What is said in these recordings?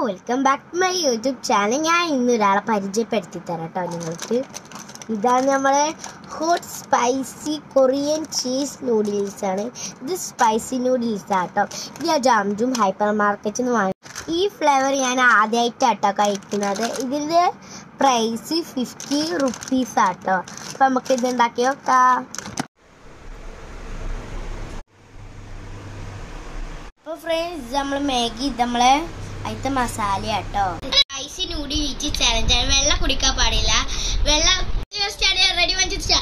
Welcome back to my YouTube channel. ഞാൻ ഇന്ന് ഒരാളെ പരിചയപ്പെടുത്തി തരാം കേട്ടോ നിങ്ങൾക്ക്. ഇതാണ് നമ്മളെ hot spicy Korean cheese noodles ആണ്. ഇത് സ്പൈസി നൂഡിൽസ് ആട്ടോ. ഇത് ഞാൻ ജാംജും ഹൈപ്പർ മാർക്കറ്റിൽ നിന്ന് വാങ്ങി. ഈ ഫ്ലേവർ ഞാൻ ആദ്യമായിട്ടാട്ടോ കഴിക്കുന്നത്. ഇതിൻ്റെ പ്രൈസ് 50 റുപ്പീസ് ആട്ടോ. അപ്പം നമുക്ക് ഇത് ഉണ്ടാക്കി നോക്കാം. അപ്പോൾ ഫ്രണ്ട്സ്, നമ്മൾ മാഗി നമ്മളെ അതിലത്തെ മസാല കേട്ടോ. സ്പൈസി നൂഡിൽസ് ചലഞ്ചാണ്. വെള്ളം കുടിക്കാൻ പാടില്ല. വെള്ളം റെഡി വന്നിട്ട്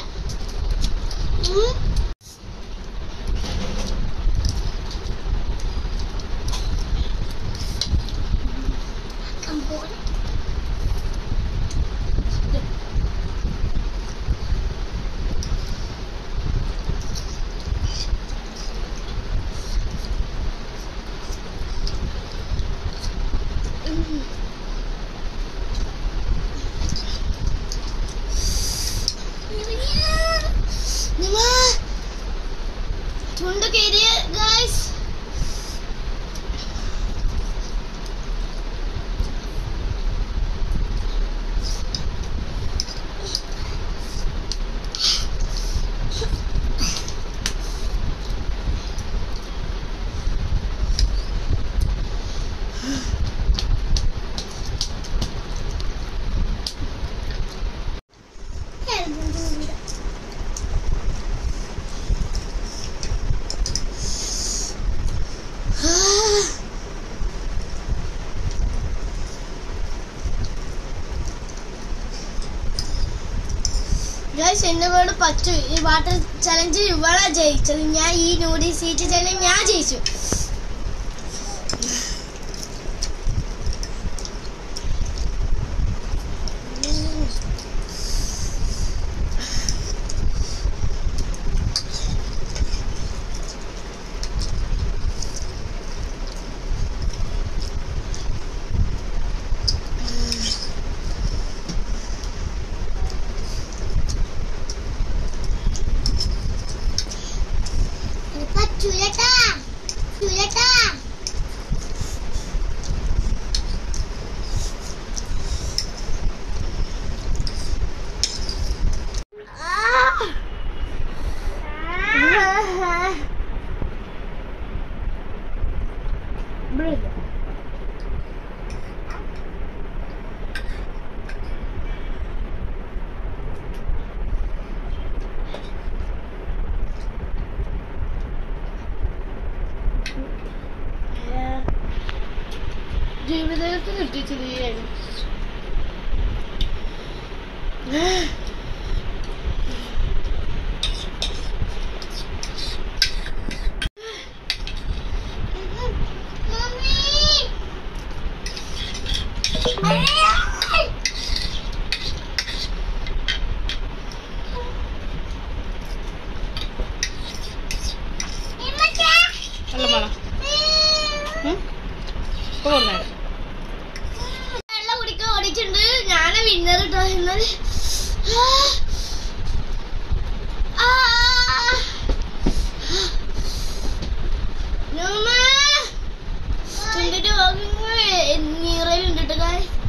ചുണ്ട് കയറിയ ഗൈസ്. എന്നെ കൊണ്ട് പറ്റും. ഈ വാട്ടർ ചലഞ്ച് ഇവളാ ജയിച്ചത്. ഞാൻ ഈ നൂഡിൽസ് ഈറ്റ് ചലഞ്ച് ഞാൻ ജയിച്ചു. ജീവിതത്തിൽ കിട്ടിച്ചിരിക്കുകയാണ്. വെള്ളം കുടിക്കാൻ ഓടിച്ചിട്ടുണ്ട്. ഞാനാ വിന്നർ കേട്ടോ. എന്നാൽ ചുണ്ടിട്ട് നീറലുണ്ട് കേട്ടോ.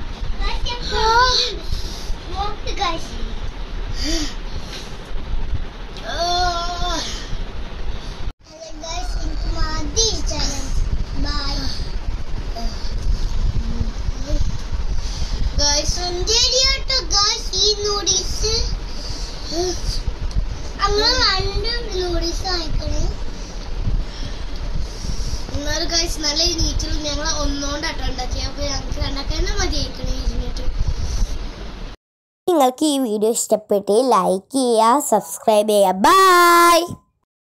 നല്ല നീറ്റിൽ ഞങ്ങൾ ഒന്നുകൊണ്ടാട്ടോ ഉണ്ടാക്കി. അപ്പൊ ഞങ്ങൾക്ക് രണ്ടാക്കാൻ മതിയായിക്കണേ ഇരുന്നിട്ട്. നിങ്ങൾക്ക് ഈ വീഡിയോ ഇഷ്ടപ്പെട്ട് ലൈക്ക് ചെയ്യുക, സബ്സ്ക്രൈബ് ചെയ്യുക. ബൈ.